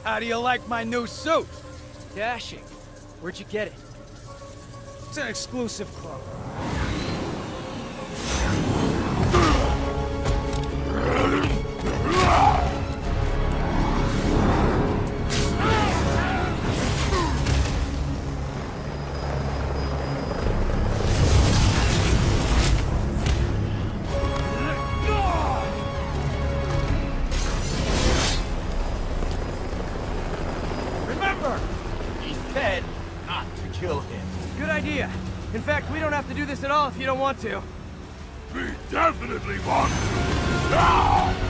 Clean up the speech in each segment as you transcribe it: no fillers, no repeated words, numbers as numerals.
How do you like my new suit? Dashing. Where'd you get it? It's an exclusive club. Kill him. Good idea. In fact, we don't have to do this at all if you don't want to. We definitely want to.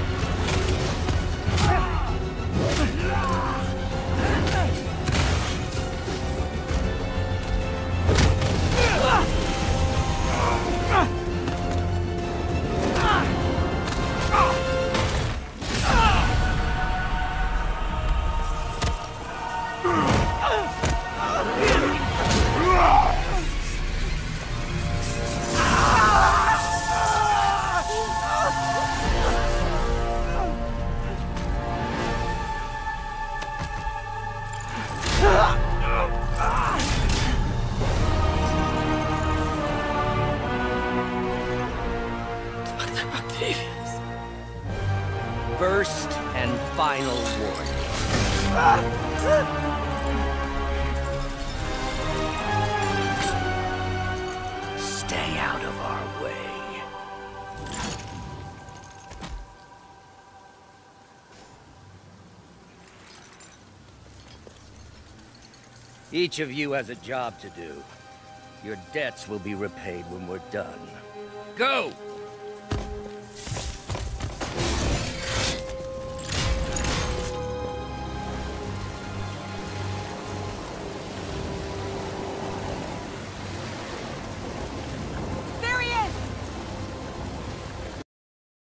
First and final warning. Stay out of our way. Each of you has a job to do. Your debts will be repaid when we're done. Go!